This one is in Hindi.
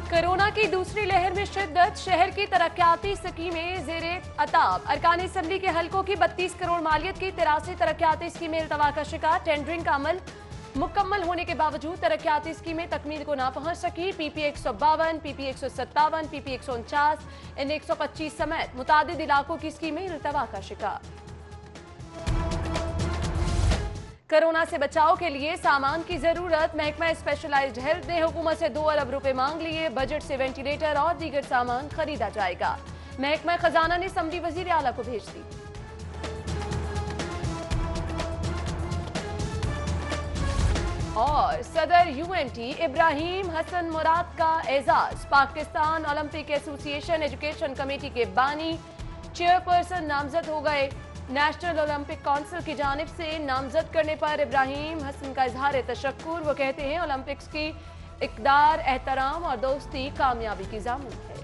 कोरोना की दूसरी लहर में शिद्दत, शहर की तरक्याती स्कीमें जेरे अताब। अरकान असम्बली के हलकों की 32 करोड़ मालियत की 83 तरक्याती स्कीमें इल्तवा का शिकार। टेंडरिंग का अमल मुकम्मल होने के बावजूद तरक्याती स्कीमें तकमील को ना पहुंच सकी। पीपी 152, पीपी 157, पीपी 149, इन 125 समेत मुतादिद इलाकों की स्कीमें इल्तवा का शिकार। कोरोना से बचाव के लिए सामान की जरूरत, महकमा स्पेशलाइज्ड हेल्थ ने हुकूमत से 2 अरब रुपए मांग लिए। बजट से वेंटिलेटर और दीगर सामान खरीदा जाएगा। महकमा खजाना ने असम्बली वजीर आला को भेज दी। और सदर यूएनटी इब्राहिम हसन मुराद का Ejaz. Pakistan Olympic association education committee के बानी चेयरपर्सन नामजद हो गए। नेशनल ओलंपिक काउंसिल की जानिब से नामजद करने पर इब्राहिम हसन का इजहार तशक्कुर। वो कहते हैं ओलंपिक्स की इकदार, एहतराम और दोस्ती कामयाबी की ज़ामुन है।